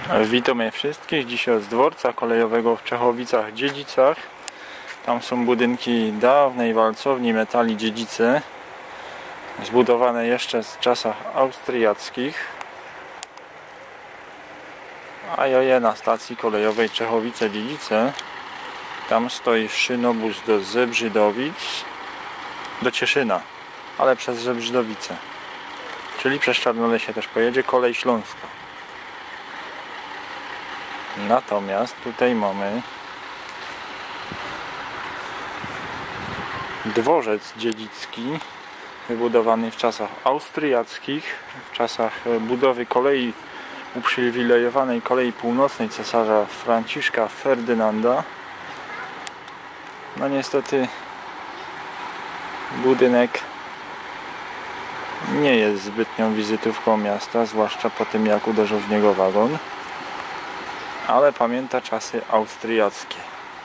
Witamy wszystkich dzisiaj z dworca kolejowego w Czechowicach-Dziedzicach. Tam są budynki dawnej walcowni metali Dziedzice, zbudowane jeszcze w czasach austriackich. A ja na stacji kolejowej Czechowice-Dziedzice. Tam stoi szynobus do Zebrzydowic, do Cieszyna, ale przez Zebrzydowice, czyli przez Czarnolesie też pojedzie kolej śląska. Natomiast tutaj mamy dworzec dziedzicki, wybudowany w czasach austriackich, w czasach budowy kolei uprzywilejowanej kolei północnej cesarza Franciszka Ferdynanda. No niestety budynek nie jest zbytnią wizytówką miasta, zwłaszcza po tym, jak uderzył w niego wagon, ale pamięta czasy austriackie,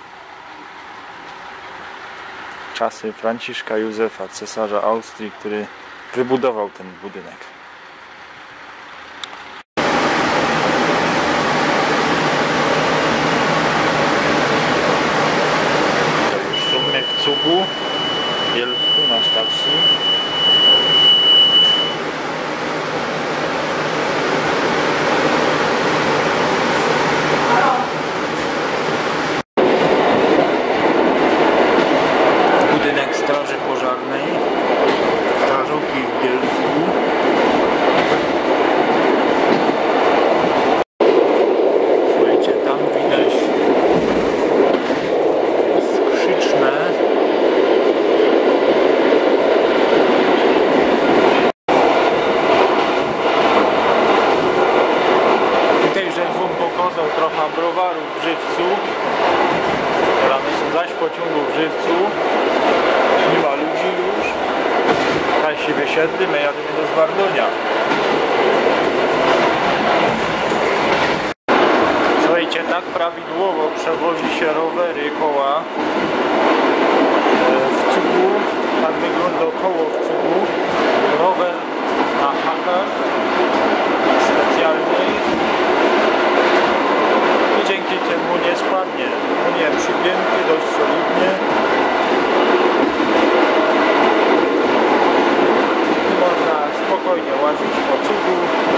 czasy Franciszka Józefa, cesarza Austrii, który wybudował ten budynek. Jesteśmy w Cugu, w Bielsku na stacji. Straży Pożarnej, strażówki w Bielsku. Słuchajcie, tam widać skrzyczne. Tutaj, że wam pokazał trochę browarów w Żywcu. Teraz my są zaś pociągu w Żywcu. Nie ma ludzi już. Tutaj się wysiedli, my jadymy do Zwardonia. Słuchajcie, tak prawidłowo przewozi się rowery, koła w Cugu. Tak wygląda koło w Cugu. Rower na hakach specjalnej. I dzięki temu nie spadnie. On jest przypięty dość solidnie. Spokojnie łazić po Cugu.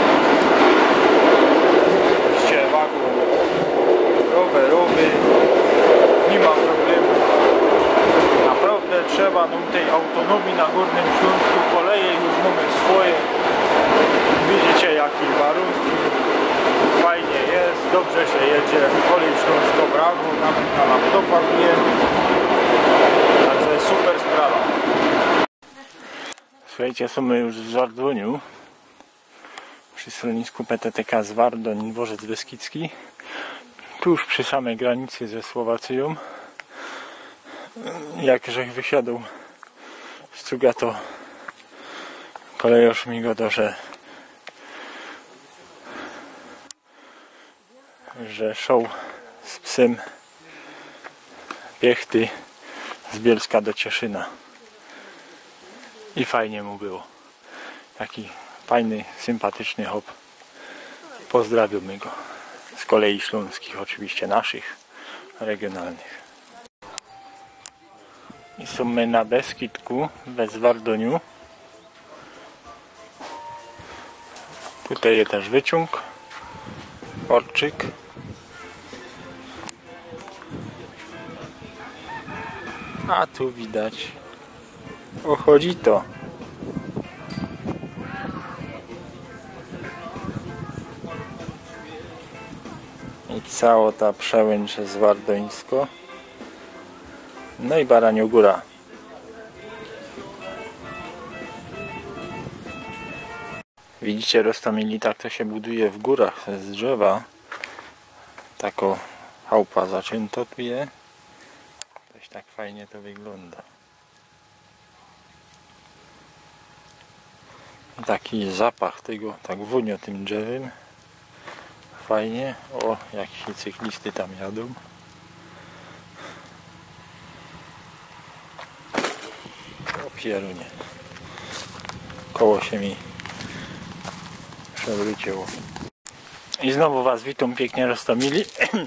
Oczywiście wagon rowerowy, nie ma problemu. Naprawdę trzeba nam tej autonomii na Górnym Śląsku. Koleje już mamy swoje. Widzicie, jakie warunki. Fajnie jest, dobrze się jedzie. Kolej Śląsko brawo, nawet na laptopach je. Także super sprawa. Słuchajcie, są już w Zwardoniu, przy schronisku PTTK Zwardoń, dworzec Beskidzki, tuż przy samej granicy ze Słowacją. Jak żech wysiadł z Cuga, to kolejarz mi go że szedł z psem piechty z Bielska do Cieszyna. I fajnie mu było. Taki fajny, sympatyczny hop. Pozdrawiamy go. Z kolei śląskich, oczywiście naszych, regionalnych. I są my na Beskidku, we Zwardoniu. Tutaj jest też wyciąg. Orczyk. A tu widać ochodzi to. I cała ta przełęcz zwardońsko. No i Baraniogóra. Widzicie, Rostomili, tak to się buduje w górach z drzewa. Tako chałupa zaczęto tu je. Coś tak fajnie to wygląda. Taki zapach tego, tak wonio tym drzewem. Fajnie. O, jakieś cyklisty tam jadą. O pierunie. Koło się mi przewróciło. I znowu Was witam pięknie roztomili.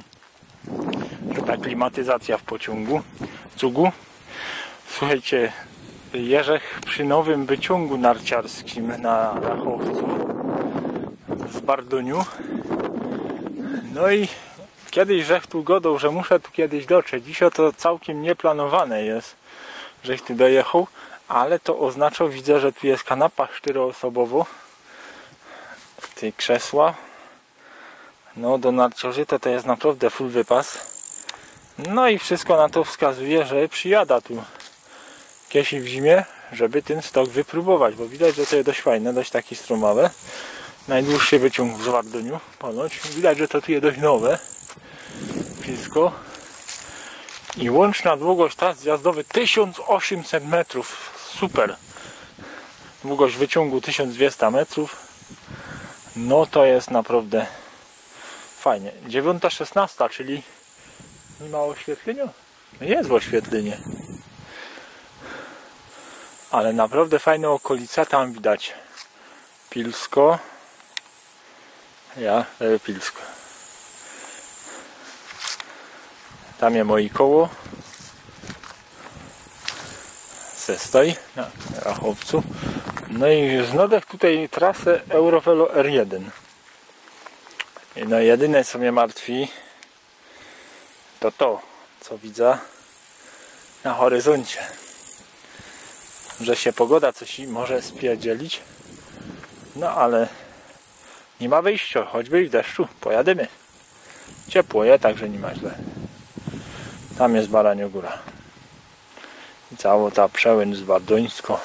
Ta klimatyzacja w pociągu, w cugu. Słuchajcie, Jerzech przy nowym wyciągu narciarskim na Rachowcu z Bardoniu. No i kiedyś żech tu godał, że muszę tu kiedyś dotrzeć. Dzisiaj to całkiem nieplanowane jest, żech tu dojechał, ale to oznacza, widzę, że tu jest kanapa 4-osobowo. Te krzesła. No do narciarzyta to jest naprawdę full wypas. No i wszystko na to wskazuje, że przyjada tu kiedyś w zimie, żeby ten stok wypróbować, bo widać, że to jest dość fajne, dość taki strumowe. Najdłuższy wyciąg w Bardoniu ponoć. Widać, że to tu jest dość nowe wszystko. I łączna długość tras zjazdowy 1800 metrów. Super. Długość wyciągu 1200 metrów. No to jest naprawdę fajnie. 9:16, czyli nie ma oświetlenia? Jest oświetlenie. Ale naprawdę fajne okolice. Tam widać Pilsko. Pilsko. Tam jest moje koło. Se stoi na Rachowcu. No i znowu tutaj trasę Eurovelo R1. No jedyne co mnie martwi to co widzę na horyzoncie, że się pogoda coś może spierdzielić, no ale nie ma wyjścia, choćby i w deszczu pojadymy. Ciepło jest, także nie ma źle. Tam jest Baranio Góra i cała ta przełęcz z Bardońsko.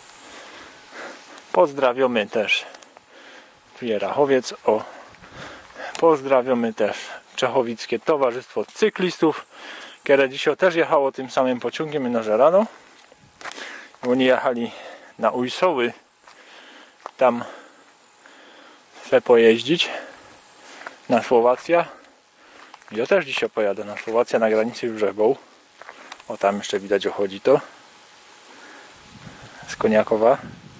Pozdrawiamy też tu jest Rachowiec. Pozdrawiamy też Czechowickie Towarzystwo Cyklistów, które dzisiaj też jechało tym samym pociągiem no że rano. Oni jechali na Ujsoły tam chcę pojeździć na Słowację. Ja też dzisiaj pojadę na Słowację, na granicy już Rzebą. O, tam jeszcze widać ochodzi to z Koniakowa.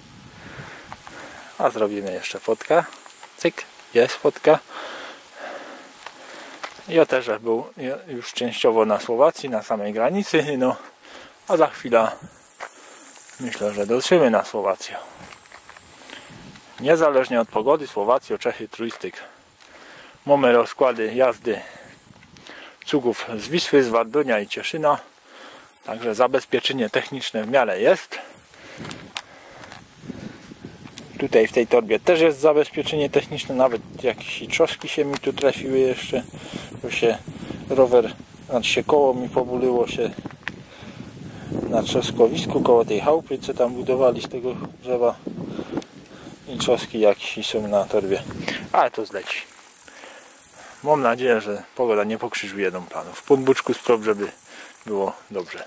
A zrobimy jeszcze fotka. Cyk, jest fotka. Ja też był już częściowo na Słowacji, na samej granicy, no a za chwilę myślę, że dotrzemy na Słowację. Niezależnie od pogody, Słowację, Czechy, turystyk. Mamy rozkłady jazdy cugów z Wisły, z Bardonia i Cieszyna. Także zabezpieczenie techniczne w miarę jest. Tutaj w tej torbie też jest zabezpieczenie techniczne, nawet jakieś trzoski się mi tu trafiły jeszcze. Tu się rower, znaczy się koło mi pobuliło się na trzoskowisku koło tej chałupy, co tam budowali z tego drzewa. I trzoski jakieś są na torbie. Ale to zleci. Mam nadzieję, że pogoda nie pokrzyżuje nam planów. W podbuczku sprób, żeby było dobrze.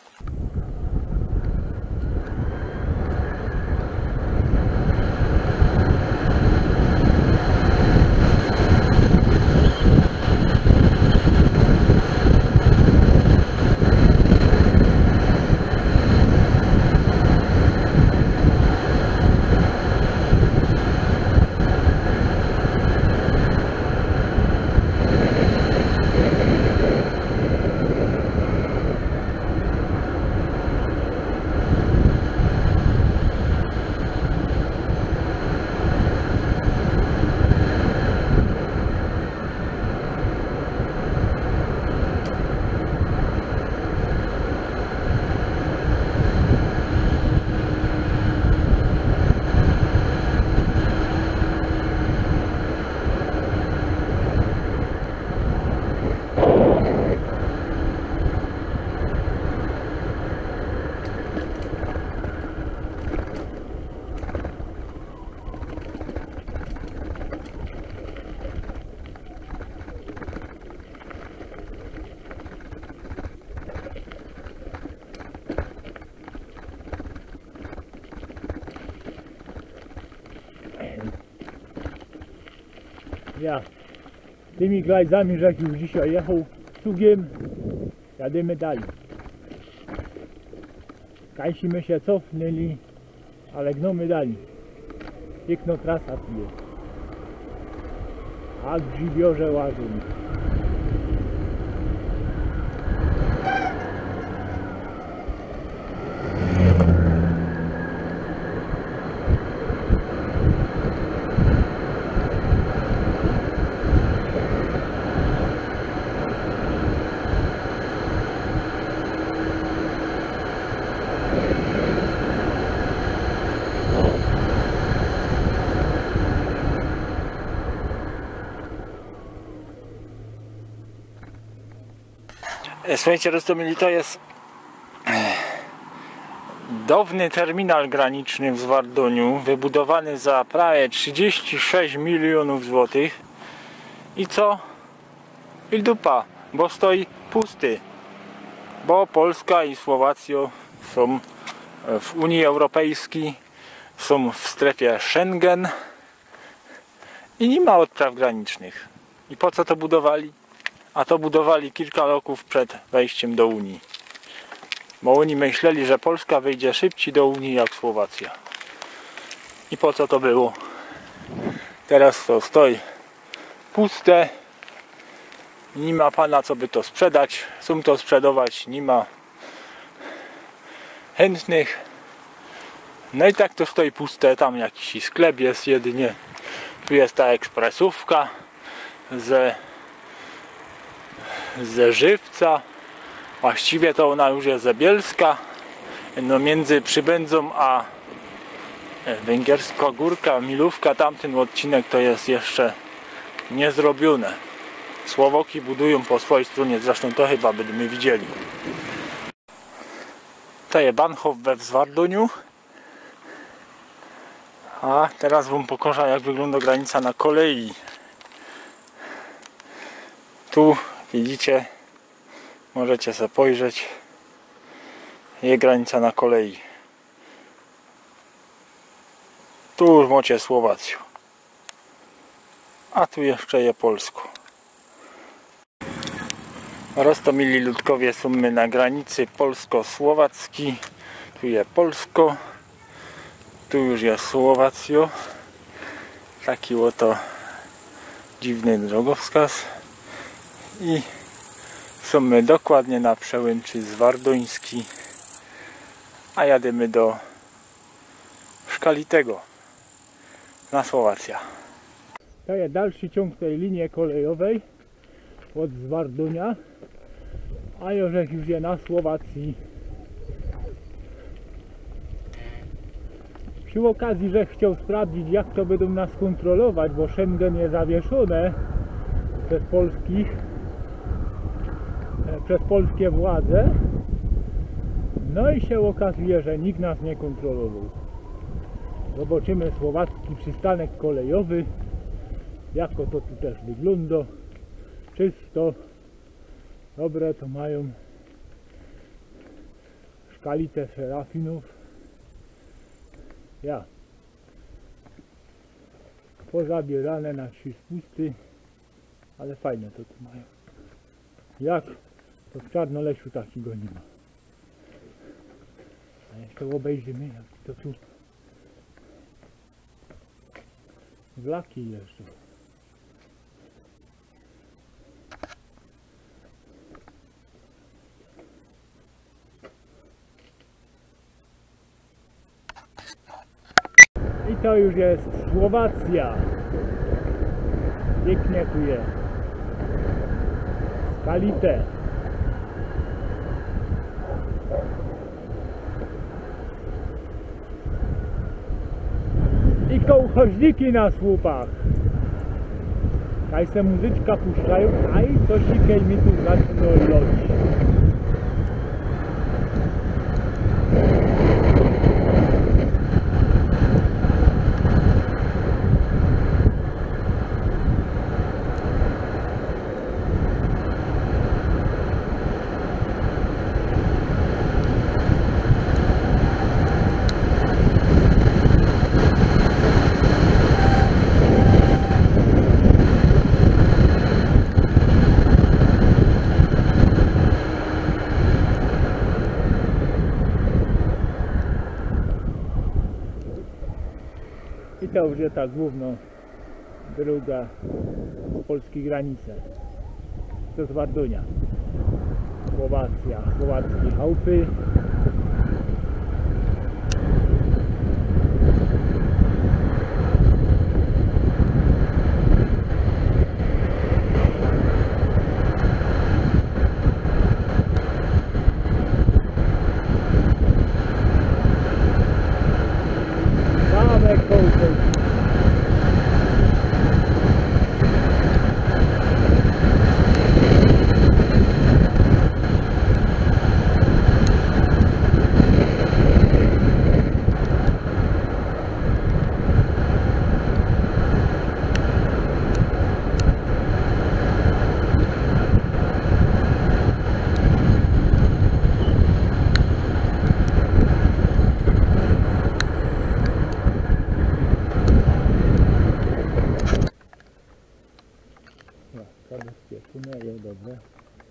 Ja tymi glajzami, że jak już dzisiaj jechał cugiem, jadymy dalej. Kańsimy się cofnęli, ale gnomy dalej. Piękna trasa tu jest. a grzybiorze łażą. Słuchajcie, Roztomili, to jest dawny terminal graniczny w Zwardoniu, wybudowany za prawie 36 milionów złotych. I co? I dupa, bo stoi pusty, bo Polska i Słowacja są w Unii Europejskiej, są w strefie Schengen i nie ma odpraw granicznych. I po co to budowali? A to budowali kilka roków przed wejściem do Unii. Bo oni myśleli, że Polska wejdzie szybciej do Unii jak Słowacja. I po co to było? Teraz to stoi puste. Nie ma pana, co by to sprzedać. Chcą to sprzedawać, nie ma chętnych. No i tak to stoi puste. Tam jakiś sklep jest jedynie. Tu jest ta ekspresówka ze Żywca. Właściwie to ona już jest Zabielska. No między Przybędzą a Węgierska Górka, Milówka, tamten odcinek to jest jeszcze nie zrobione. Słowoki budują po swojej stronie, zresztą to chyba będziemy widzieli. To jest Bahnhof we Zwardoniu. A teraz wam pokażę, jak wygląda granica na kolei. Tu widzicie, możecie sobie spojrzeć, jest granica na kolei. Tu już macie Słowację, a tu jeszcze jest Polsko. Roztomili ludkowie, są my na granicy polsko-słowackiej. Tu jest Polsko, tu już jest Słowacja. Taki oto dziwny drogowskaz. I są my dokładnie na przełęczy Zwardoński, a jadymy do Szkalitego na Słowacja. To jest dalszy ciąg tej linii kolejowej od Zwardonia, a Jorzech już jest na Słowacji. Przy okazji, że chciał sprawdzić, jak to będą nas kontrolować, bo Schengen jest zawieszone przez polskie władze. No i się okazuje, że nikt nas nie kontrolował. Zobaczymy słowacki przystanek kolejowy, jak to tu też wygląda. Czysto, dobre to mają Szkalice Serafinów. Ja. Pozabierane na 3 spusty, ale fajne to tu mają. Jak to w Czarnolesiu takiego nie ma. A jeszcze obejrzymy, jak to tu wlaki jeszcze. I to już jest Słowacja. Pięknie tu jest. Skalite. I kołchoźniki na słupach. Kaj se muzyczka puszczają, a i coś dzisiaj mi tu zaczyna lodzić. I to już jest ta główna druga z polskiej granicy. To z Wardunia. Słowacja, słowackie chałupy. Same kołty. Bezpiecznie, dobrze.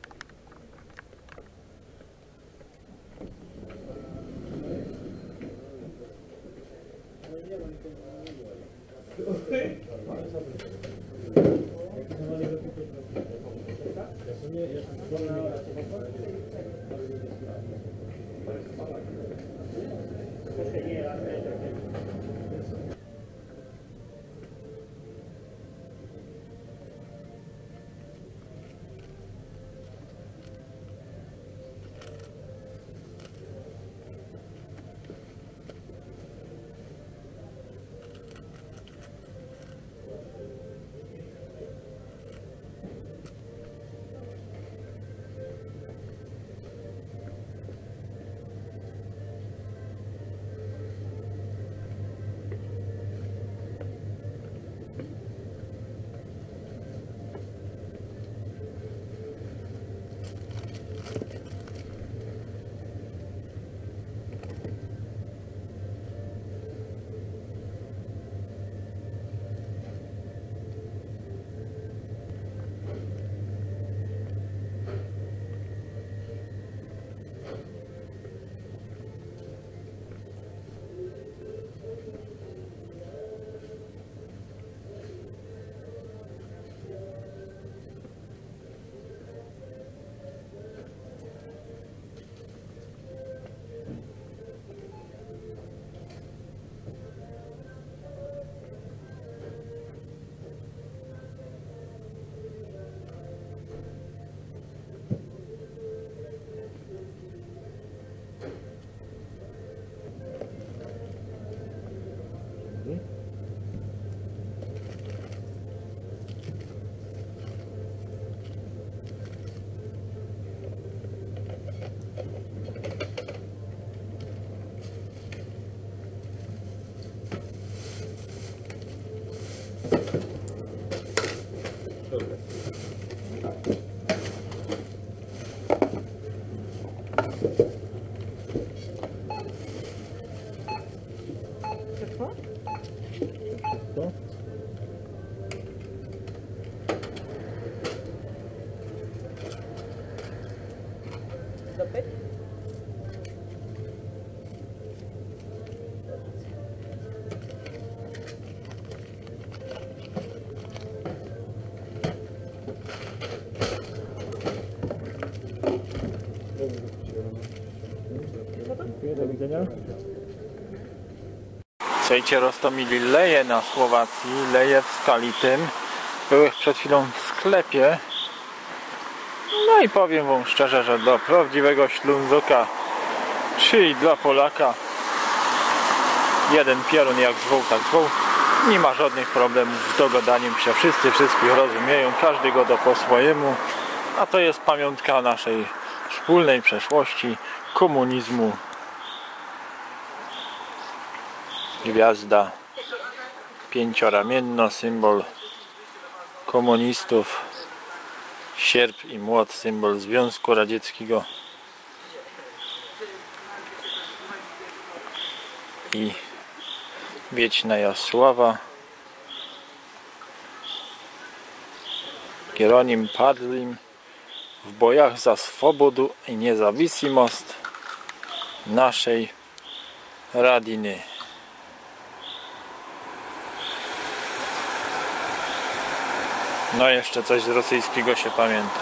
Do widzenia. Słuchajcie, Rostomili leje na Słowacji, leje w skali tym. Byłem przed chwilą w sklepie. No i powiem wam szczerze, że dla prawdziwego Ślązoka, czyli dla Polaka, jeden pierun jak zwoł, tak zwoł, nie ma żadnych problemów z dogadaniem się. Wszyscy wszystkich rozumieją, każdy go do po swojemu. A to jest pamiątka naszej wspólnej przeszłości, komunizmu. Gwiazda pięcioramienna, symbol komunistów. Sierp i młot, symbol Związku Radzieckiego. I wieczna Jasława. Hieronim Padlim w bojach za swobodę i niezawisłość naszej Radiny. No jeszcze coś z rosyjskiego się pamięta.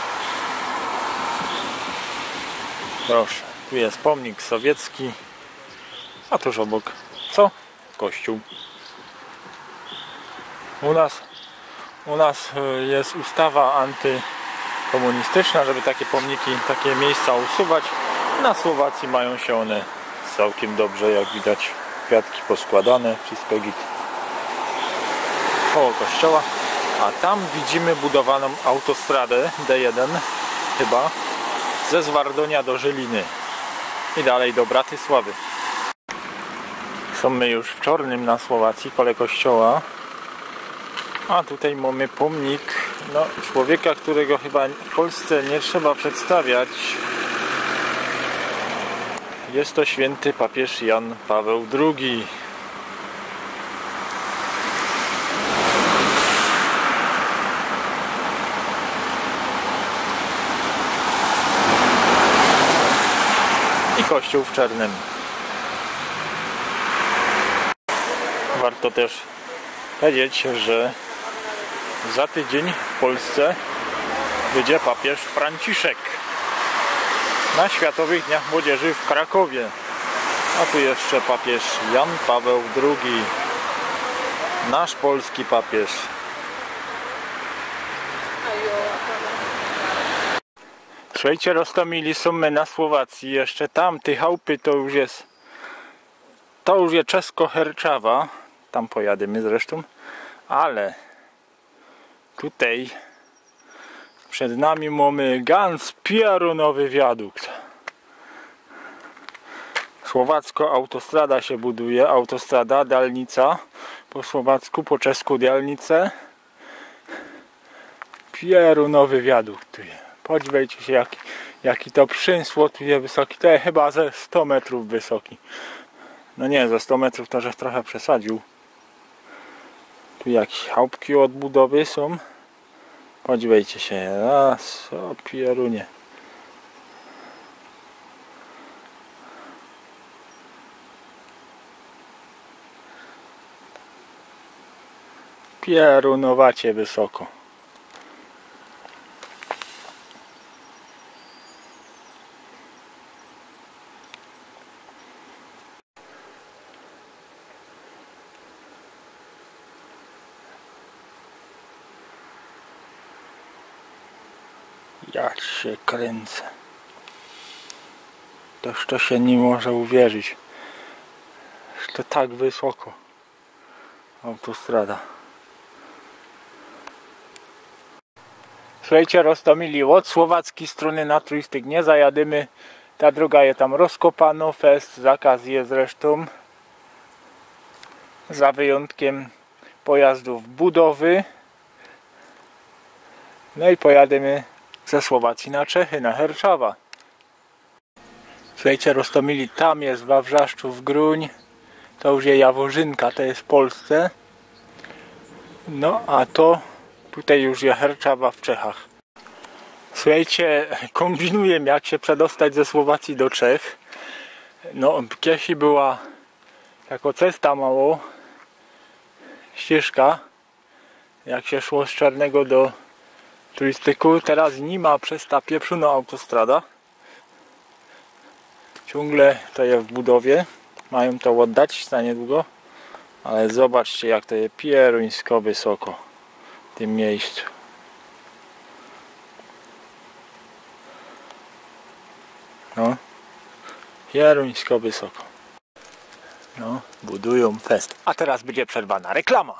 Proszę, tu jest pomnik sowiecki, a tuż obok co? Kościół. U nas jest ustawa antykomunistyczna, żeby takie pomniki, takie miejsca usuwać. Na Słowacji mają się one całkiem dobrze, jak widać, kwiatki poskładane, wszystko git. Koło kościoła, a tam widzimy budowaną autostradę D1 chyba ze Zwardonia do Żyliny i dalej do Bratysławy. Są my już w Czornym na Słowacji, koło kościoła, a tutaj mamy pomnik człowieka, którego chyba w Polsce nie trzeba przedstawiać. Jest to święty papież Jan Paweł II. I kościół w Czernem. Warto też powiedzieć, że za tydzień w Polsce będzie papież Franciszek na Światowych Dniach Młodzieży w Krakowie. A tu jeszcze papież Jan Paweł II, nasz polski papież. Słuchajcie, Roztomili są my na Słowacji. Jeszcze tam, te chałupy to już jest Czesko-Herczawa. Tam pojadymy zresztą. Ale tutaj przed nami mamy ganz pierunowy wiadukt. Słowacko autostrada się buduje. Autostrada, dalnica. Po słowacku, po czesku dialnice. Pierunowy wiadukt tu jest. Podziwiajcie się jaki to przynsło tu jest wysoki. To jest chyba ze 100 metrów wysoki. No nie, ze 100 metrów to żech trochę przesadził. Tu jakieś chałupki odbudowy są. Podziwiajcie się. Raz, o pierunie. Pierunowacie wysoko. Ja się kręcę. Toż to się nie może uwierzyć. To tak wysoko. Autostrada. Słuchajcie, Roztomili, od słowackiej strony na turystyk nie zajadymy. Ta droga jest tam rozkopana, fest, zakaz jest zresztą. Za wyjątkiem pojazdów budowy. No i pojadymy ze Słowacji na Czechy, na Herczawa. Słuchajcie, Roztomili, tam jest Wawrzaszczów, Gruń. To już jest Jaworzynka, to jest w Polsce. No a to tutaj już jest Herczawa w Czechach. Słuchajcie, kombinuję, jak się przedostać ze Słowacji do Czech. No, kiedyś była jako cesta mało ścieżka, jak się szło z Czarnego do turystyku. Teraz nie ma przez ta pieprzona autostrada. Ciągle to jest w budowie. Mają to oddać za niedługo. Ale zobaczcie, jak to jest pieruńsko wysoko w tym miejscu. No, pieruńsko wysoko. No, budują fest. A teraz będzie przerwana reklama.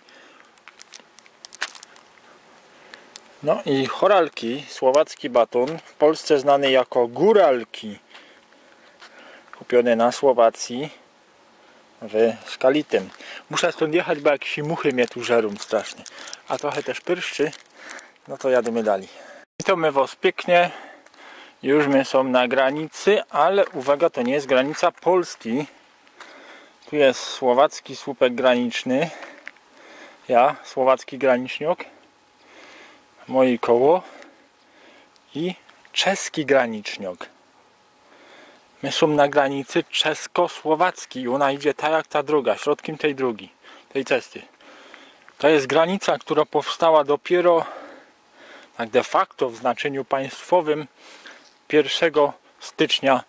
No i choralki, słowacki baton, w Polsce znany jako góralki. Kupione na Słowacji w Skalitym. Muszę stąd jechać, bo jakieś muchy mnie tu żerą strasznie. A trochę też pyrszczy. No to jadymy dalej. Witamy was pięknie. Już my są na granicy, ale uwaga, to nie jest granica Polski. Tu jest słowacki słupek graniczny. Ja, słowacki graniczniok. Moje koło. I czeski graniczniok. My są na granicy czesko-słowackiej. Ona idzie tak jak ta droga, środkiem tej drogi, tej cesty. To jest granica, która powstała dopiero tak de facto w znaczeniu państwowym 1 stycznia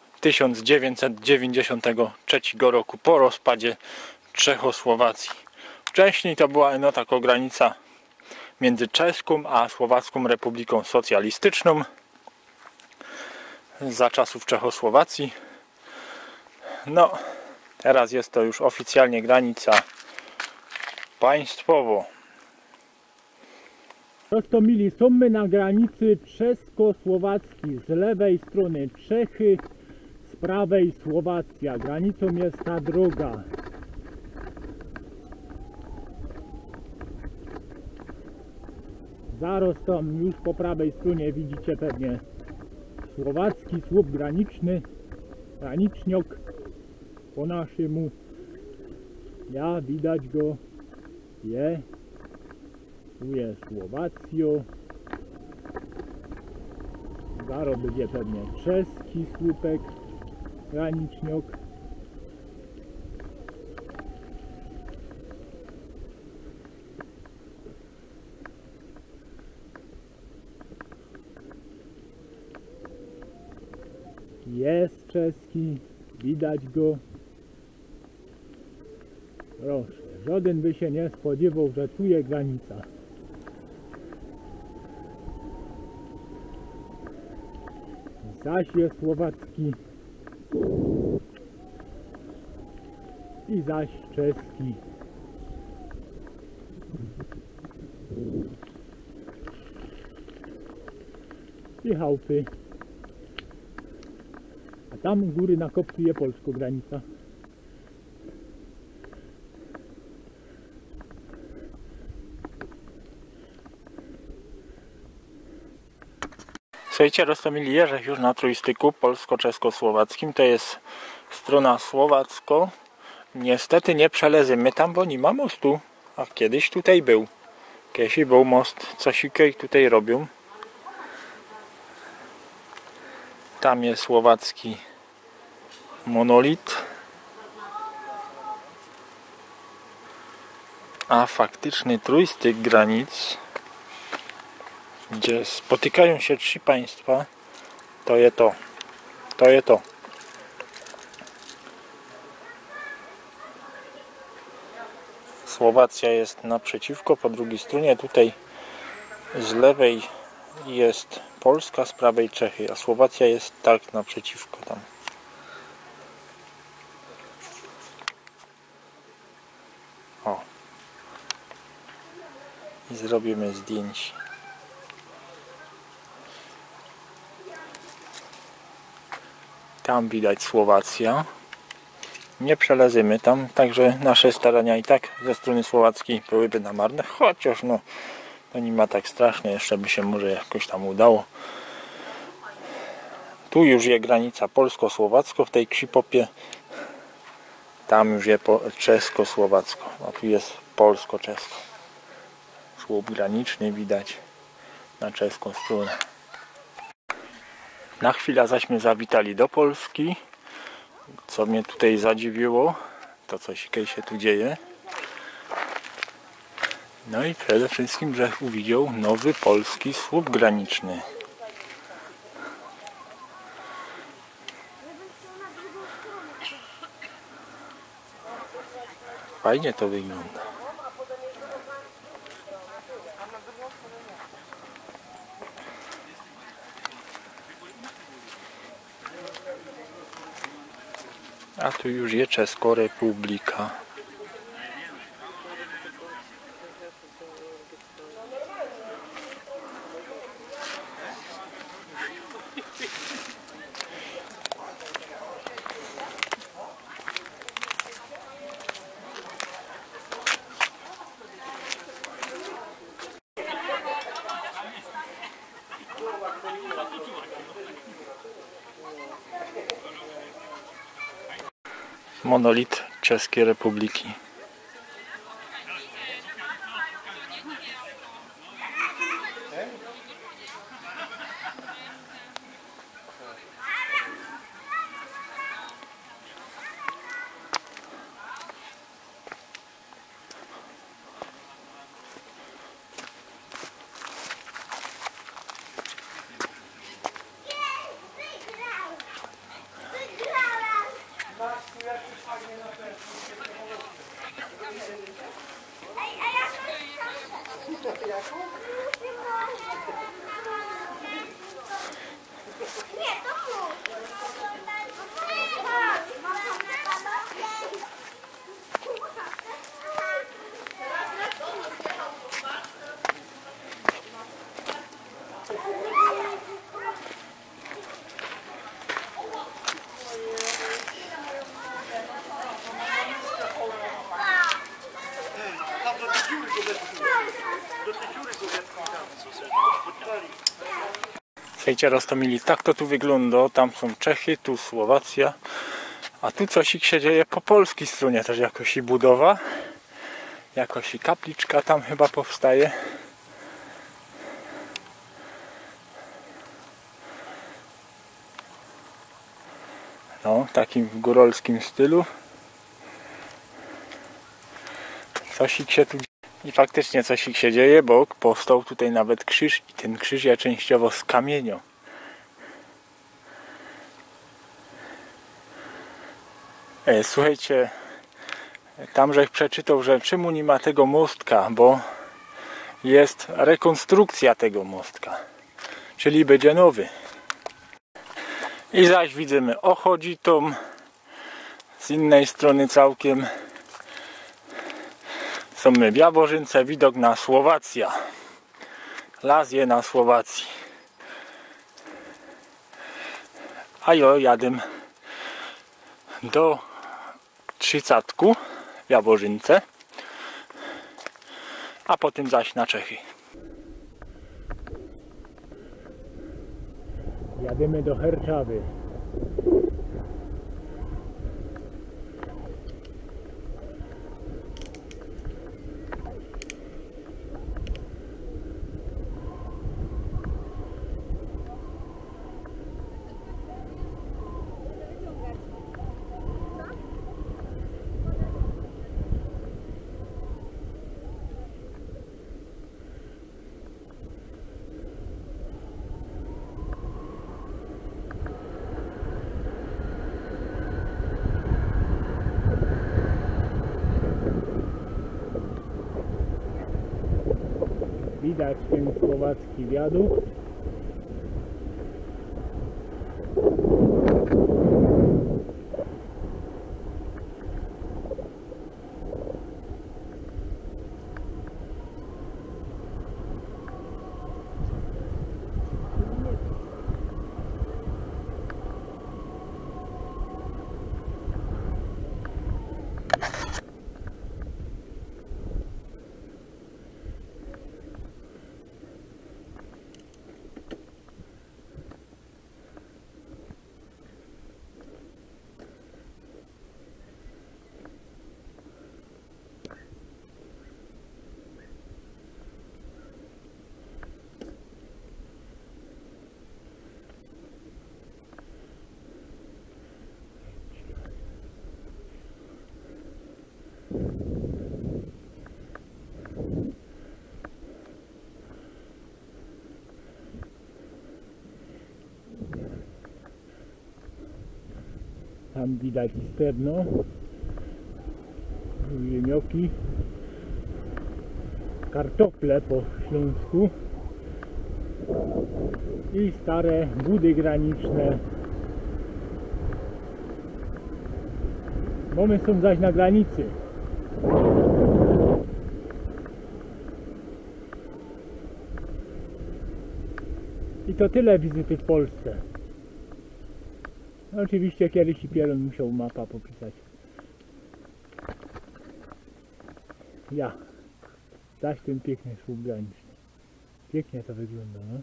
1993 roku po rozpadzie Czechosłowacji. Wcześniej to była taka granica między Czeską a Słowacką Republiką Socjalistyczną za czasów Czechosłowacji. No, teraz jest to już oficjalnie granica państwowo. Roztomili, są my na granicy czesko-słowackiej. Z lewej strony Czechy, z prawej Słowacja. Granicą jest ta droga. Zaraz tam już po prawej stronie widzicie pewnie słowacki słup graniczny, graniczniok po naszemu. Ja, widać go, tu jest Słowacjo. Zaraz będzie pewnie czeski słupek graniczniok. Jest czeski, widać go. Proszę, żaden by się nie spodziewał, że tu jest granica. Zaś jest słowacki i zaś czeski. I chałupy. A tam u góry na kopcu jest polska granica. Słuchajcie, Roztomili Jerzech już na trójstyku polsko-czesko-słowackim. To jest strona słowacko. Niestety nie przelezymy tam, bo nie ma mostu. A kiedyś tutaj był. Kiedyś był most. Cosikę tutaj robią. Tam jest słowacki monolit. A faktyczny trójstyk granic, gdzie spotykają się trzy państwa, to jest to. To jest to. Słowacja jest naprzeciwko, po drugiej stronie tutaj z lewej jest Polska, z prawej Czechy, a Słowacja jest tak naprzeciwko tam. O. I zrobimy zdjęcie. Tam widać Słowacja. Nie przelezymy tam, także nasze starania i tak ze strony słowackiej byłyby na marne, chociaż no to nie ma tak strasznie, jeszcze by się może jakoś tam udało. Tu już jest granica polsko-słowacko w tej Krzipopie, tam już jest czesko-słowacko, a tu jest polsko-czesko. Słup graniczny widać na czeską stronę. Na chwilę zaśmy zawitali do Polski. Co mnie tutaj zadziwiło, to coś się tu dzieje. No i przede wszystkim, że uwidział nowy polski słup graniczny. Fajnie to wygląda. A tu już jest Czeska Republika. Monolit Czeskiej Republiki. Słuchajcie, Roztomili, tak to tu wygląda. Tam są Czechy, tu Słowacja. A tu coś się dzieje po polskiej stronie też, jakoś i budowa. Jakoś i kapliczka tam chyba powstaje. No, w takim góralskim stylu. Cosik się tu dzieje. I faktycznie cosik się dzieje, bo powstał tutaj nawet krzyż. I ten krzyż jest częściowo z kamienia. Słuchajcie, tam żech przeczytał, że czemu nie ma tego mostka, bo jest rekonstrukcja tego mostka, czyli będzie nowy. I zaś widzimy Ochodzitą z innej strony całkiem. Są my w Jaworzynce, widok na Słowacja. Las je na Słowacji. A ja jadę do Trzycatku w Jaworzynce, a potem zaś na Czechy. Jadziemy do Herczawy. Widać ten słowacki wiadukt. Tam widać sterno, ziemioki, kartople po śląsku i stare budy graniczne. Bo my są zaś na granicy. I to tyle wizyty w Polsce. No, oczywiście kiedyś i Pieron musiał mapa popisać. Ja. Zaś ten piękny słup graniczny. Pięknie to wygląda, no.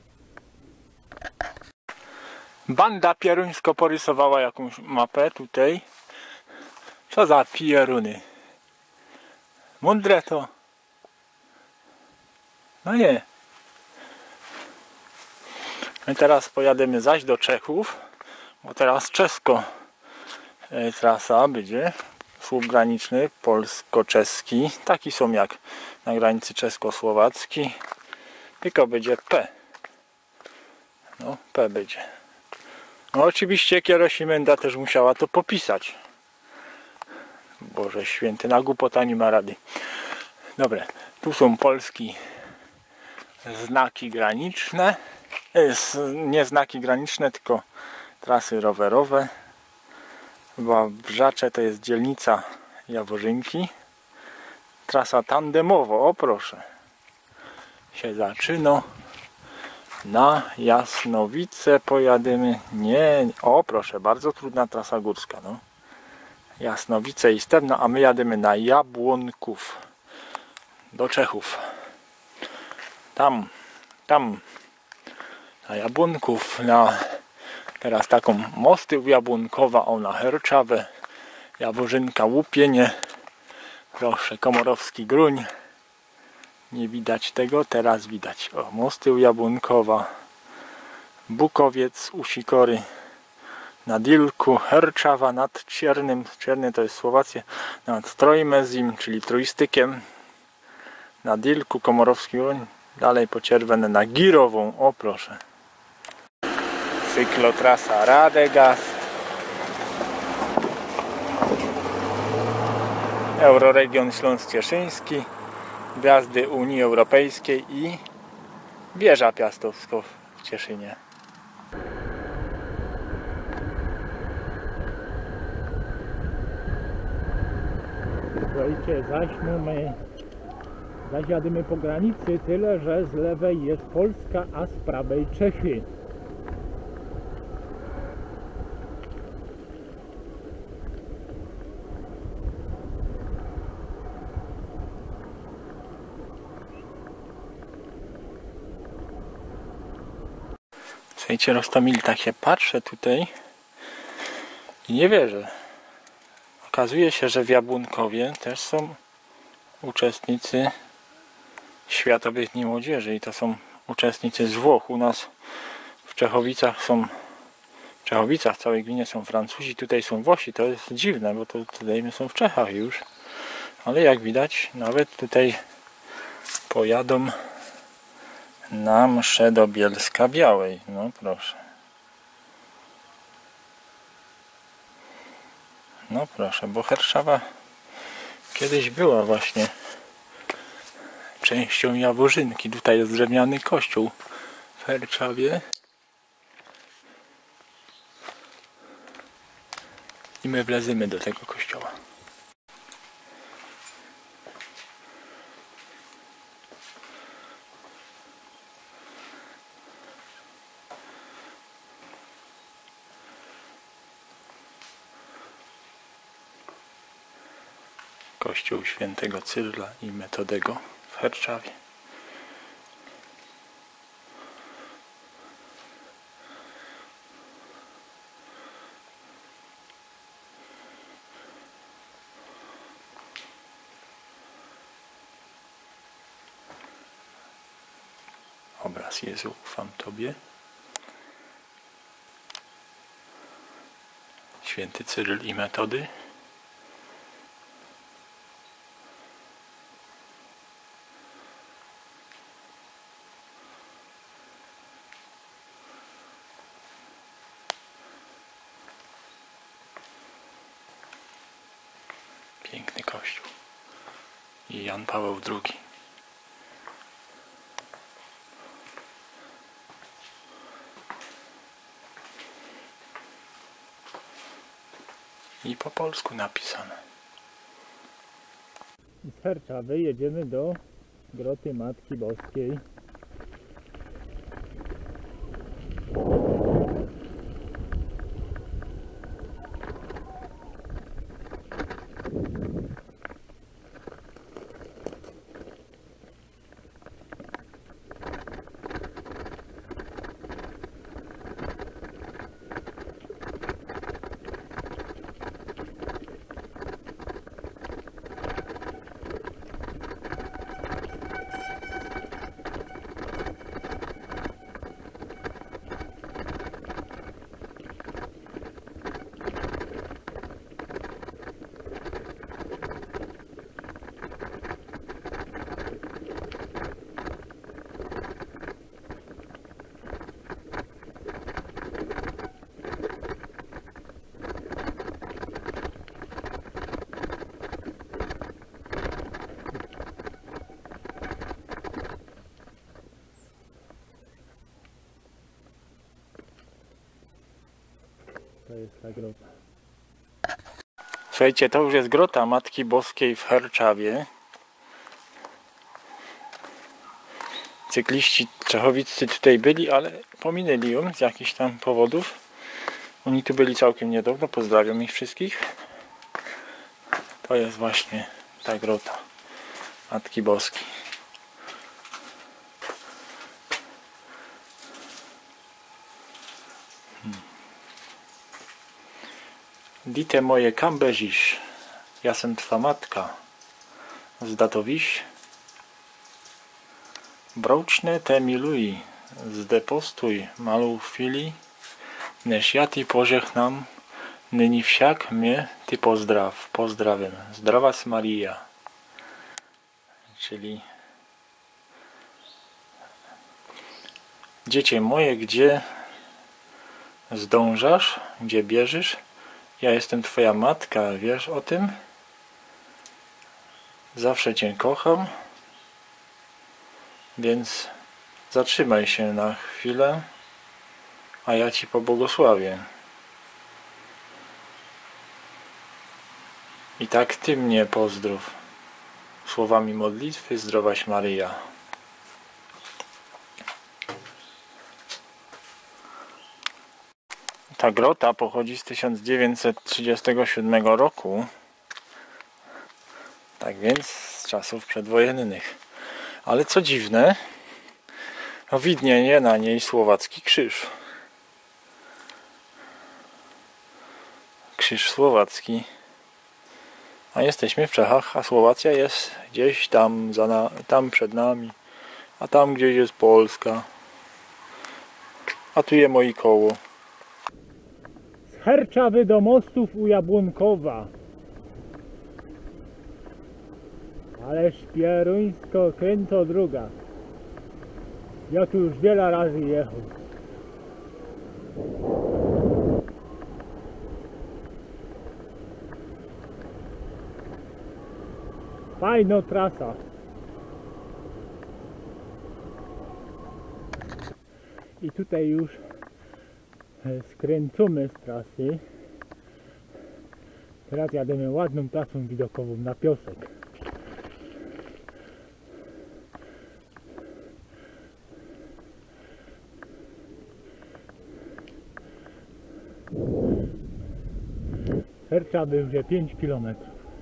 Banda pieruńsko porysowała jakąś mapę tutaj. Co za pieruny. Mądre to. No nie. My teraz pojadziemy zaś do Czechów. Bo teraz czesko trasa będzie. Słup graniczny polsko-czeski. Taki są jak na granicy czesko-słowackiej. Tylko będzie P. No, P będzie. No oczywiście Kierosimenda też musiała to popisać. Boże święty, na głupota nie ma rady. Dobra, tu są polskie znaki graniczne. Nie znaki graniczne, tylko trasy rowerowe. Wawrzacze to jest dzielnica Jaworzynki. Trasa tandemowo, o proszę. Się zaczyna. Na Jasnowice pojadymy. Nie, o proszę, bardzo trudna trasa górska. No. Jasnowice i Stebno, a my jadymy na Jabłonków. Do Czechów. Tam na Jabłonków, teraz taką mosty u Jabłonkowa, na Herczawę, Jaworzynka, Łupienie, proszę, Komorowski Gruń, nie widać tego, teraz widać, mosty u Jabłonkowa, Bukowiec u Sikory, na Dilku, Herczawa nad Czernym to jest Słowacja, nad Trojmezim, czyli Trójstykiem, na Dilku, Komorowski Gruń, dalej po Czerwone na Girową, o proszę. Cyklotrasa Radegast, Euroregion Śląsk-Cieszyński, wjazdy Unii Europejskiej i wieża Piastowska w Cieszynie. Słuchajcie, zaś jadymy po granicy, tyle że z lewej jest Polska, a z prawej Czechy. Słuchajcie, Rostomil, tak się patrzę tutaj i nie wierzę. Okazuje się, że w Jabłonkowie też są uczestnicy Światowych Dni Młodzieży i to są uczestnicy z Włoch. U nas w Czechowicach w całej gminie są Francuzi, tutaj są Włosi. To jest dziwne, bo tutaj my są w Czechach już. Ale jak widać, nawet tutaj pojadą na mszę do Bielska Białej. No proszę. No proszę, bo Herszawa kiedyś była właśnie częścią Jaworzynki. Tutaj jest drewniany kościół w Herszawie. I my wlezymy do tego kościoła. Kościół Świętego Cyrila i Metodego w Herszawie. Obraz Jezu, ufam Tobie. Święty Cyryl i Metody. Piękny kościół. I Jan Paweł II. I po polsku napisane. Z Herszawy jedziemy do Groty Matki Boskiej. grota. Słuchajcie, to już jest grota Matki Boskiej w Herczawie. Cykliści czechowiccy tutaj byli, ale pominęli ją z jakichś tam powodów. Oni tu byli całkiem niedawno, pozdrawiam ich wszystkich. To jest właśnie ta grota Matki Boskiej. Dite moje kam bezisz, jasem twa matka, zdatowiś. Brouczne te miluj, zdepostuj malą chwili, než ja ty pożegnam, nyní však mnie ty pozdrawiam. Zdrowaś Maria. Czyli dziecię moje, gdzie zdążasz, gdzie bierzesz? Ja jestem twoja matka, wiesz o tym? Zawsze cię kocham, więc zatrzymaj się na chwilę, a ja ci pobłogosławię. I tak ty mnie pozdrów słowami modlitwy Zdrowaś Maryja. Ta grota pochodzi z 1937 roku, tak więc z czasów przedwojennych. Ale co dziwne, widnieje na niej słowacki krzyż. Krzyż słowacki. A jesteśmy w Czechach, a Słowacja jest gdzieś tam, tam przed nami, a tam gdzieś jest Polska. A tu je moje koło. Z Herczawy do mostów u Jabłonkowa. Ależ pieruńsko kręto druga. Ja tu już wiele razy jechał. Fajna trasa. I tutaj już skręcamy z trasy. Teraz jademy ładną trasą widokową na piosek. Herczawy już jest 5 km.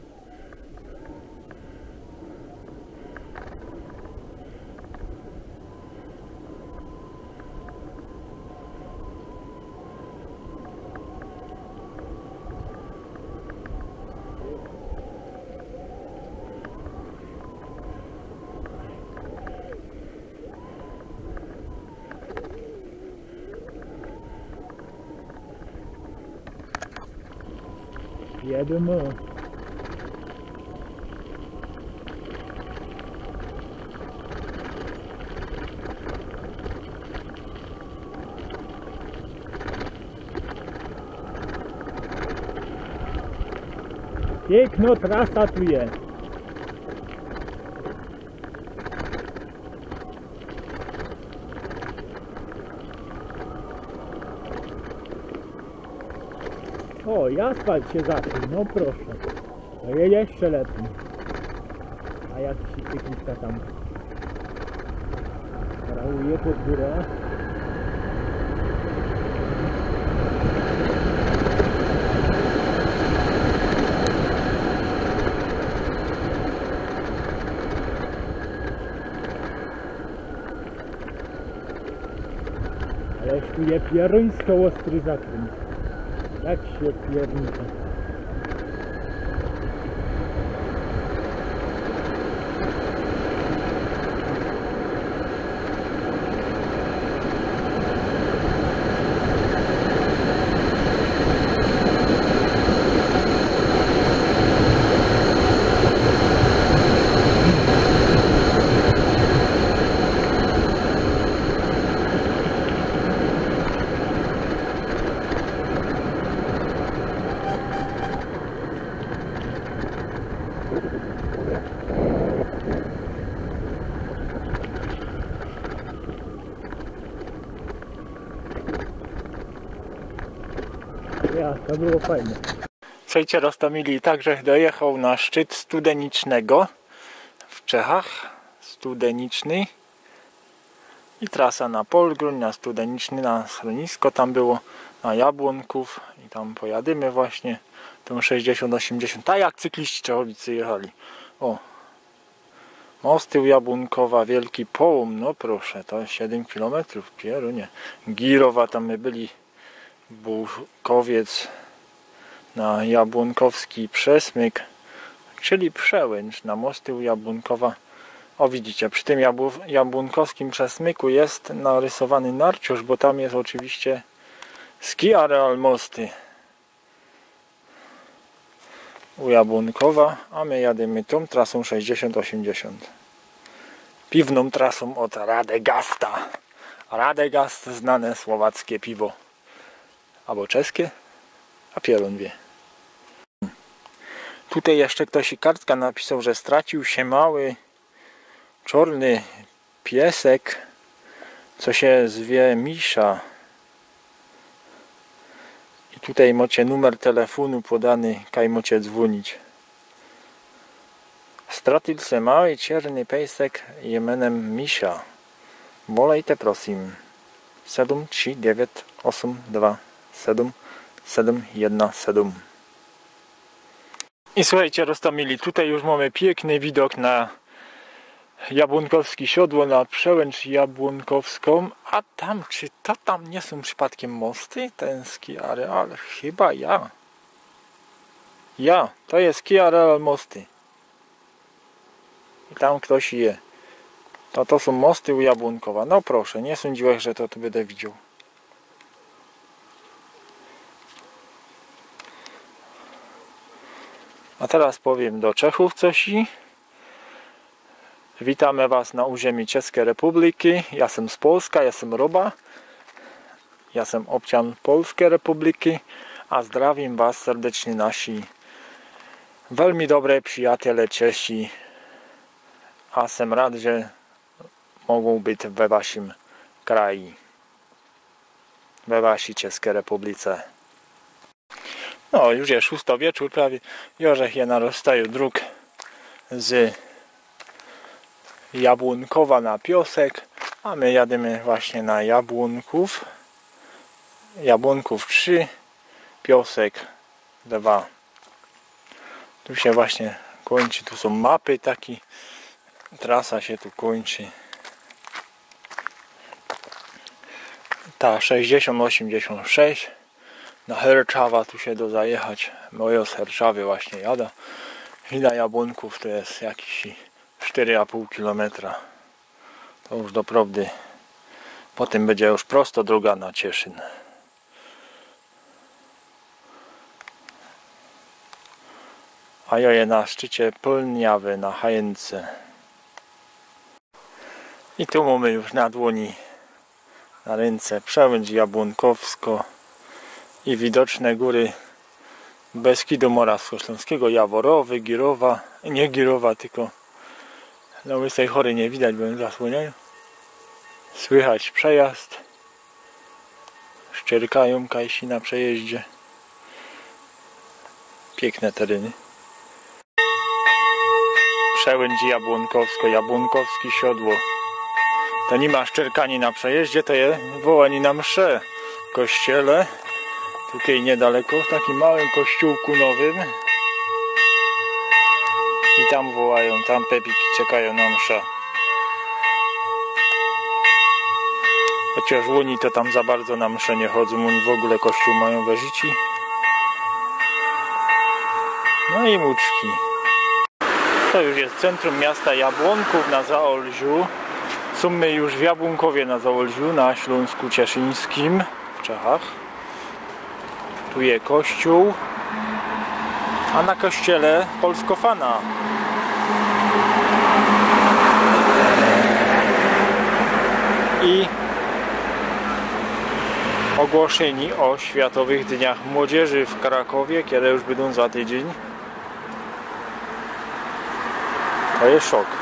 Jedziemy. Piękna trasa tu jest. O, i asfalt się zaczął, no proszę. No je jeszcze lepiej. A jakiś cyklista tam rałuje pod górę. Ależ tu je pieruńsko ostry zakręt. Jak się piernicze. to było fajne. Słuchajcie, Rostomili także dojechał na szczyt Studenicznego w Czechach. Studeniczny. I trasa na Polgruń, na Studeniczny, na schronisko tam było, na Jabłonków i tam pojadymy właśnie tą 60-80, tak jak cykliści Czechowicy jechali. O, mosty u Jabłonkowa, Wielki Połom, no proszę, to 7 km, pierunie. Girowa, tam my byli, Bukowiec, na Jabłonkowski Przesmyk, czyli Przełęcz, na mosty u Jabłonkowa. O, widzicie, przy tym jabłonkowskim przesmyku jest narysowany narciarz, bo tam jest oczywiście ski areal mosty u Jabłonkowa, a my jadymy tą trasą 60-80. Piwną trasą od Radegasta. Radegast, znane słowackie piwo. Albo czeskie, a pierun wie. Tutaj jeszcze ktoś i kartka napisał, że stracił się mały czarny piesek, co się zwie Misza. I tutaj macie numer telefonu podany, kaj macie dzwonić. Stracił się mały czarny piesek imieniem Misza. Wolejte prosim. 739827717. I słuchajcie, Rostomili, tutaj już mamy piękny widok na Jabłonkowski Siodło, na Przełęcz Jabłonkowską, a tam, czy to tam nie są przypadkiem mosty? Ten ski areal? Chyba to jest ski areal mosty. I tam ktoś je. To są mosty u Jabłonkowa. No proszę, nie sądziłem, że to tu będę widział. A teraz powiem do Czechów coś. Witamy Was na uziemi České republiky. Ja jestem z Polska, ja jestem Roba. Ja jestem občan Polskiej Republiky. A zdravím Was serdecznie nasi veľmi dobré przyjaciele Češi. A jsem rád, že mogą być we Waszym kraju. We Waszej České Republice. No, już jest 6 wieczór prawie. Jorzech je narostają dróg z Jabłonkowa na Piosek, a my jadymy właśnie na Jabłonków. Jabłonków 3, Piosek 2. Tu się właśnie kończy, tu są mapy takie. Trasa się tu kończy. Ta 60-86. Na Herczawa tu się do zajechać. Moje z Herczawy właśnie jada. I na Jabłonków to jest jakieś 4,5 km. To już doprawdy. Potem będzie już prosto droga na Cieszyn. A ja je na szczycie Polniawy na Hajence. I tu mamy już na dłoni, na ręce Przełęcz Jabłonkowsko i widoczne góry Beskidu Morawsko-Śląskiego, Jaworowy, Girowa, nie Girowa, tylko na Łysej Chory nie widać, bo zasłoniają. Słychać przejazd, szczerkają kajsi na przejeździe. Piękne tereny. Przełęcz Jabłonkowsko, Jabłonkowskie Siodło. To nie ma szczerkani na przejeździe, to jest wołani na mszę w kościele. Tutaj niedaleko, w takim małym kościółku nowym. I tam wołają, tam pepiki czekają na mszę. Chociaż Łuni to tam za bardzo na mszę nie chodzą, oni w ogóle kościół mają we życiu. No i Łuczki. To już jest centrum miasta Jabłonków na Zaolziu. Są my już w Jabłonkowie na Zaolziu, na Śląsku Cieszyńskim w Czechach. Tu jest kościół, a na kościele Polskofana. I ogłoszeni o Światowych Dniach Młodzieży w Krakowie, które już będą za tydzień. To jest szok.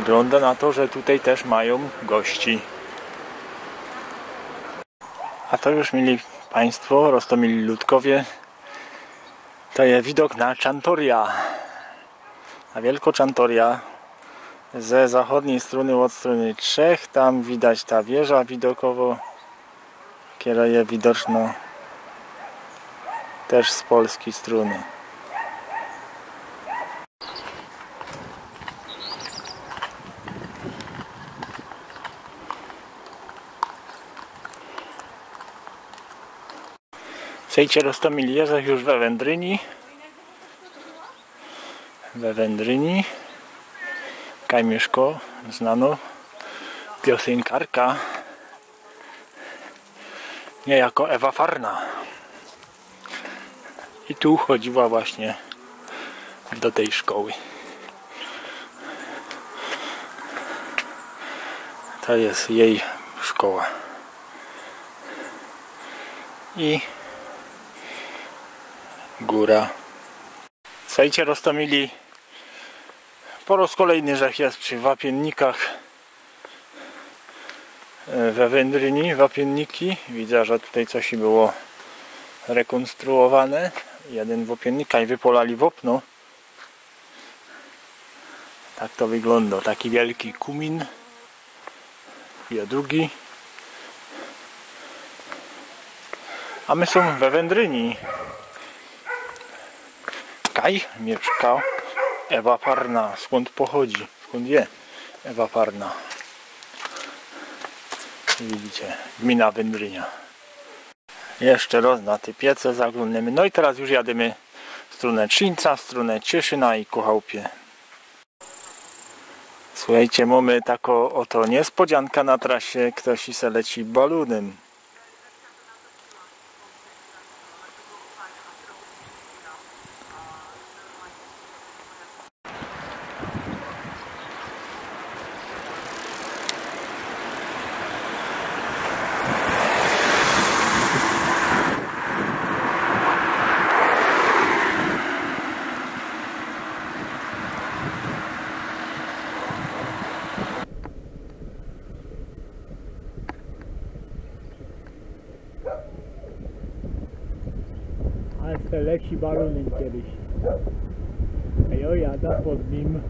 Wygląda na to, że tutaj też mają gości. A to już, mili Państwo, roztomili ludkowie, to jest widok na Czantoria. Na Wielkoczantoria. Ze zachodniej strony, od strony Czech, tam widać ta wieża widokowo, która jest widoczna też z polskiej strony. Sejcie roztomili Jerzech już we Wędryni. We Wędryni. Kajmieszko, znano piosenkarka, niejako Ewa Farna. I tu chodziła właśnie do tej szkoły. To jest jej szkoła. I góra. Słuchajcie, roztomili, po raz kolejny Rzech jest przy Wapiennikach we Wędryni. Wapienniki. Widzę, że tutaj coś było rekonstruowane. Jeden wapiennika i wypolali wopno. Tak to wygląda. Taki wielki kumin. I drugi. A my są we Wędryni. Kaj mieszka Ewa Farna. Skąd pochodzi? Skąd je Ewa Farna? Widzicie, gmina Wędrynia. Jeszcze raz na te piece zaglądniemy. No i teraz już jadymy w stronę Trzcinca, w stronę Cieszyna i Kochałpie. Słuchajcie, mamy taką oto niespodziankę na trasie. Ktoś se leci balunem. Ale se leci balonem kiedyś. A ja jadę pod nim.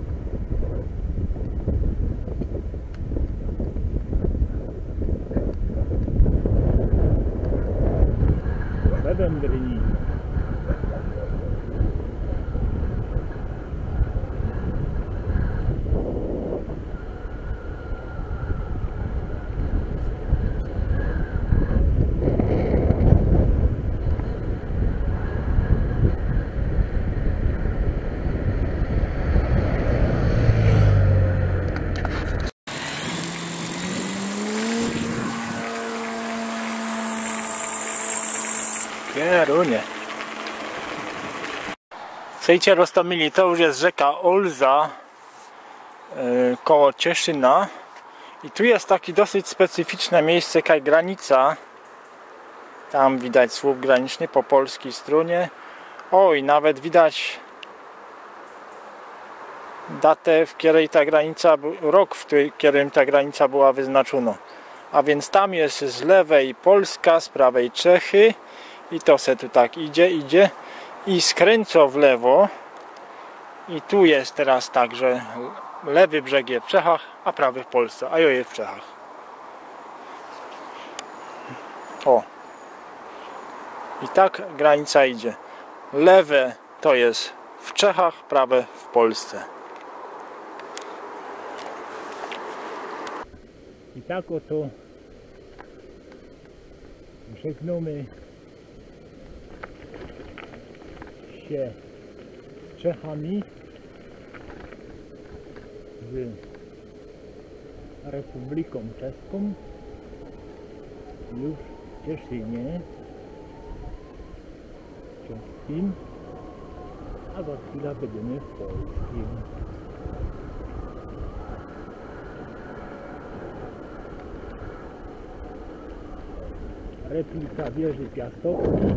We Wędryni. Kierunie. Słuchajcie, roztomili, to już jest rzeka Olza koło Cieszyna i tu jest taki dosyć specyficzne miejsce, jaka granica. Tam widać słup graniczny po polskiej stronie. Oj, nawet widać datę, w której ta granica, rok, w którym ta granica była wyznaczona. A więc tam jest z lewej Polska, z prawej Czechy. I to se tu tak idzie i skręca w lewo. I tu jest teraz tak, że lewy brzeg jest w Czechach, a prawy w Polsce, a ja jest w Czechach. O. I tak granica idzie. Lewe to jest w Czechach, prawe w Polsce. I tak oto żegnamy się z Czechami, z Republiką Czeską, już w Cieszynie czeskim, a za chwilę będziemy w polskim. Replika wieży Piastowskiej.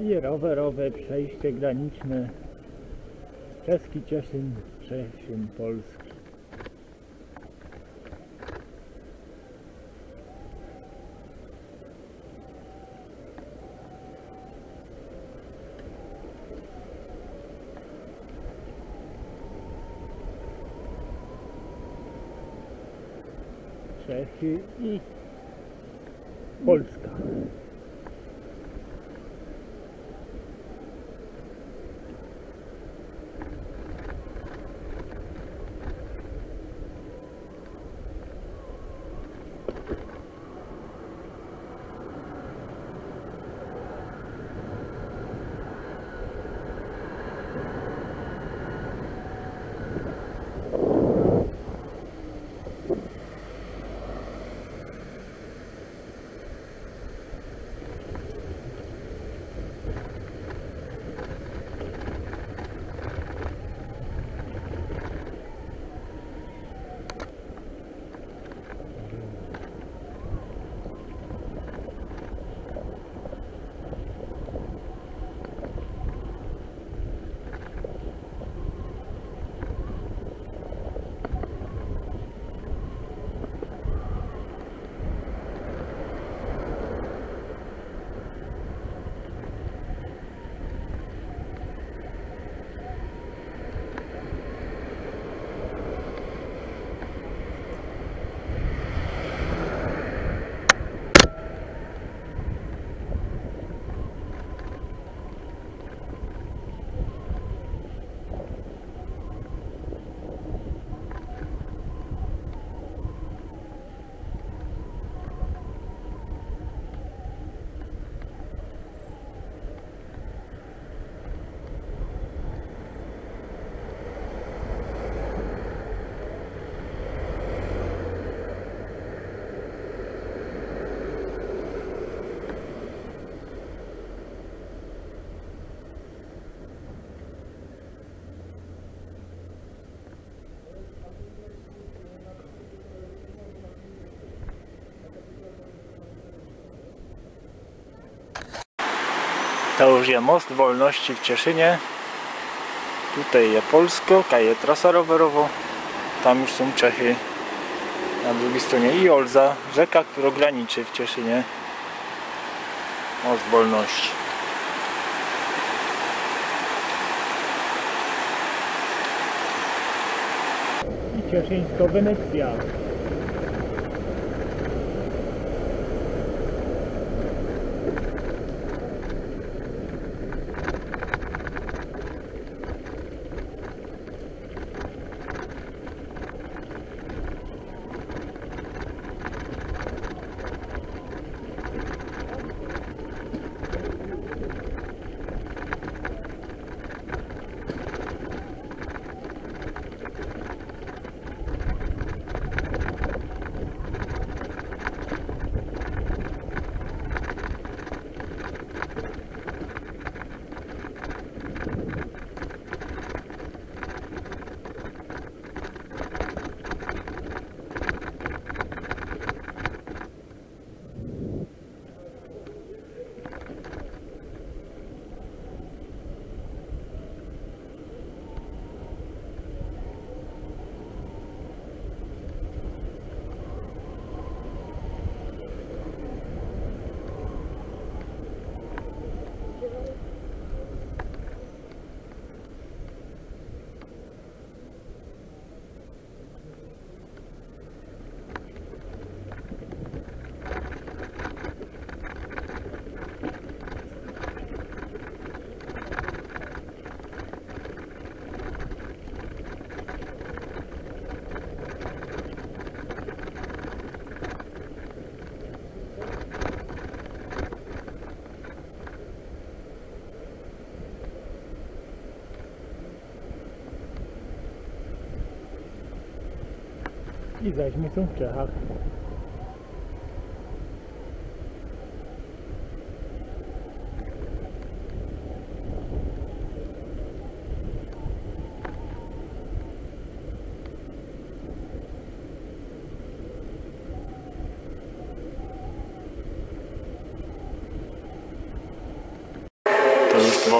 I rowerowe przejście graniczne. Czeski Cieszyn, Cieszyn Polski. Czechy i Polska. To już jest most wolności w Cieszynie. Tutaj jest Polsko, kaje trasa rowerowa. Tam już są Czechy. Na drugiej stronie i Olza, rzeka, która graniczy w Cieszynie. Most wolności. I Cieszyńsko-Wenecja. I zaś my są w Czechach.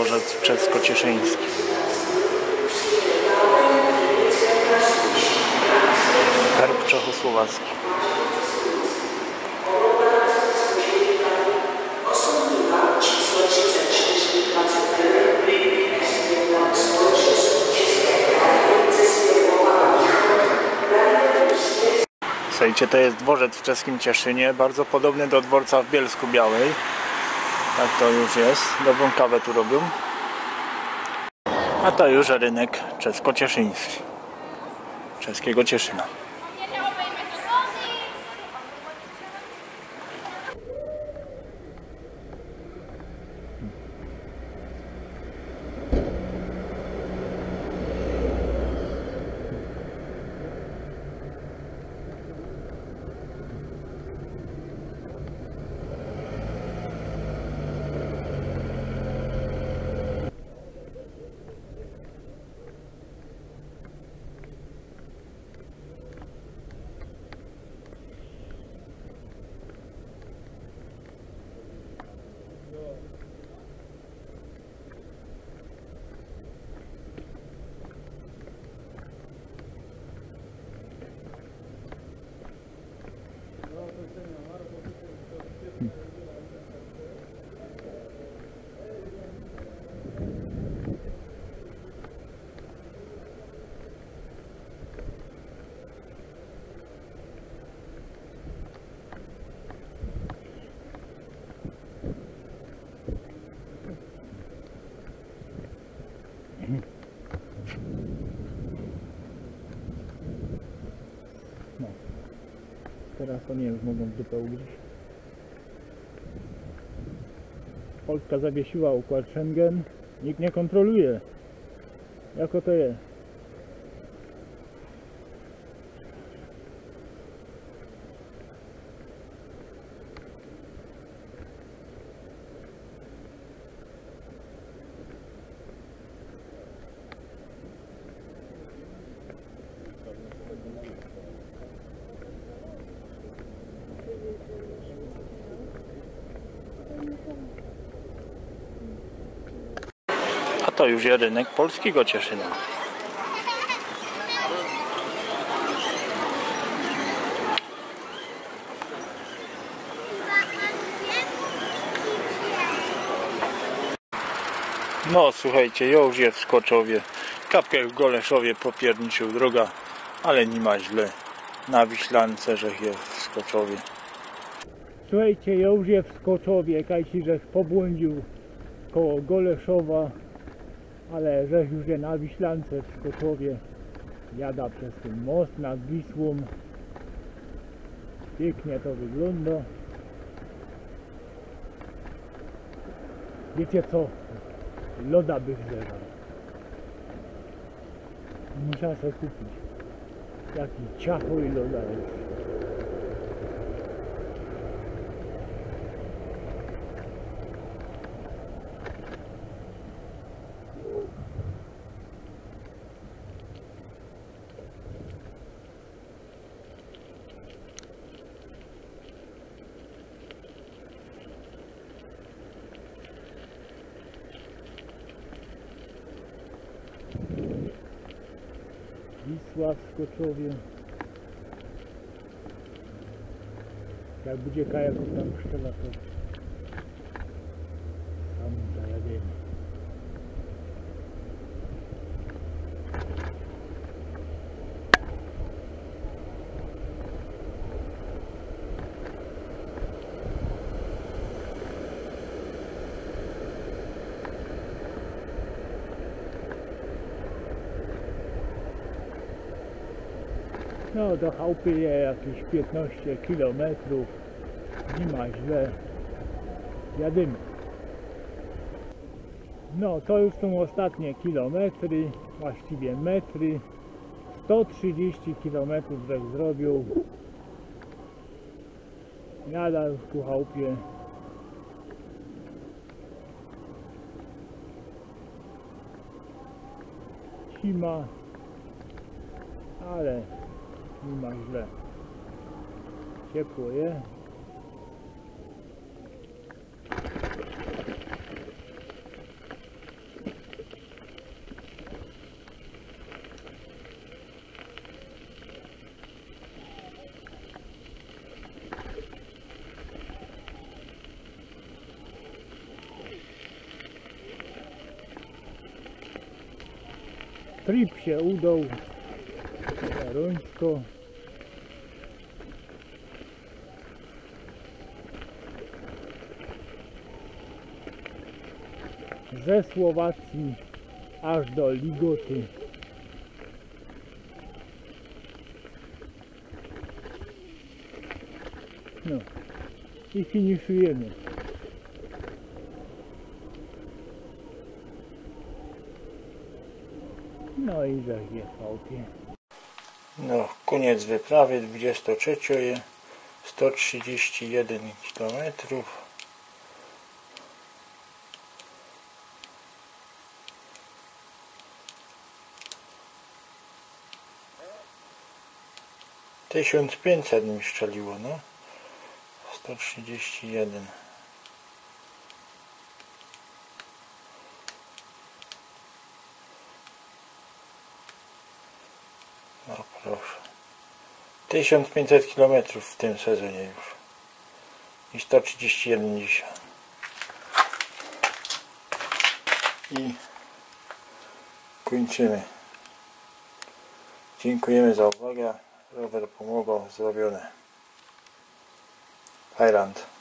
dworzec czesko-cieszyński. Herb czechosłowacki. Słuchajcie, to jest dworzec w czeskim Cieszynie, bardzo podobny do dworca w Bielsku Białej. Tak to już jest. Dobrą kawę tu robią. A to już rynek czesko-cieszyński. Czeskiego Cieszyna. No. Teraz to nie już mogą w dupę ugryźć. Polska zawiesiła układ Schengen. Nikt nie kontroluje. Jako to jest. A to już jest rynek polskiego Cieszyna. No słuchajcie, ja już jest w Skoczowie. Kapkę w Goleszowie popierniczył droga, ale nie ma źle. Na Wiślance, że jest w Skoczowie. Słuchajcie, ja już jest w Skoczowie, kajci, żech pobłądził koło Goleszowa, ale żech już jest na Wiślance w Skoczowie. Jada przez ten most nad Wisłą. Pięknie to wygląda. Wiecie co? Loda bych zeżarł. Muszę sobie kupić. Jaki ciacho i loda jest. Wisła w Skoczowie. Jak będzie kajaków tam szczela, to tam zajadziemy. No do chałupy jest jakieś 15 km, nie ma źle, jadymy. No to już są ostatnie kilometry, właściwie metry, 130 km żech zrobił. Jada już ku chałupie. Zima, ale nie ma źle. Ciepło jest. Trip się udał. Toruńsko. Ze Słowacji aż do Ligoty. No i finiszujemy. No i za GVP. No, koniec wyprawy 23, 131 km. Tysiąc 500 mi strzeliło, no. 131. No proszę. 1500 km w tym sezonie już. I 131 dzisiaj. I kończymy. Dziękujemy za uwagę. Rower pomogą, zrobione. Highland.